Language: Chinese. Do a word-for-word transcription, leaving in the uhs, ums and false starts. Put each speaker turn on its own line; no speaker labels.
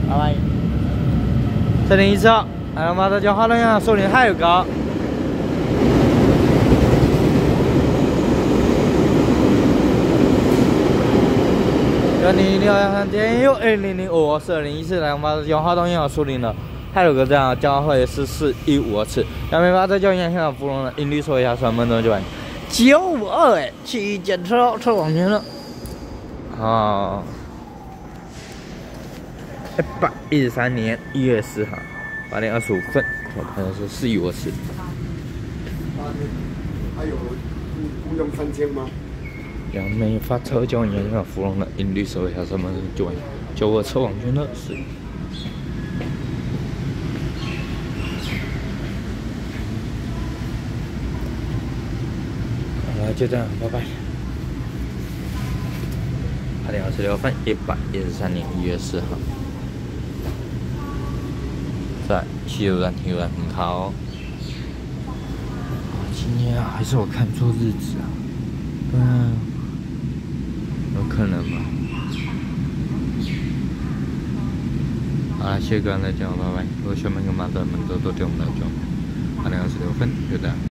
拜拜。四零一四号，哎，马上叫好多人说的还有高。 幺零零二三点有二零零五四二零一四两八幺号东要树林了，还有个这样交会是四一五次，两百八十九年现在芙蓉了，音律说一下三分钟就完，九五二哎，去检车车往前了，啊，一百一十三年一月四号八点二十五分，我看的是四一五次。
还有雇佣三千吗？
杨梅发车交年上芙蓉的音律说一下什么就完，九我车网圈的是。好了，就这样，拜拜。八点二十六分，一百一十三年一月四号，在汽油站停油站很好。今天啊，还是我看错日子啊？嗯。 有可能吧。好了，谢谢各位来讲，拜拜。如果喜欢我们的，们多多点我们来讲。八点二十六分，就这样。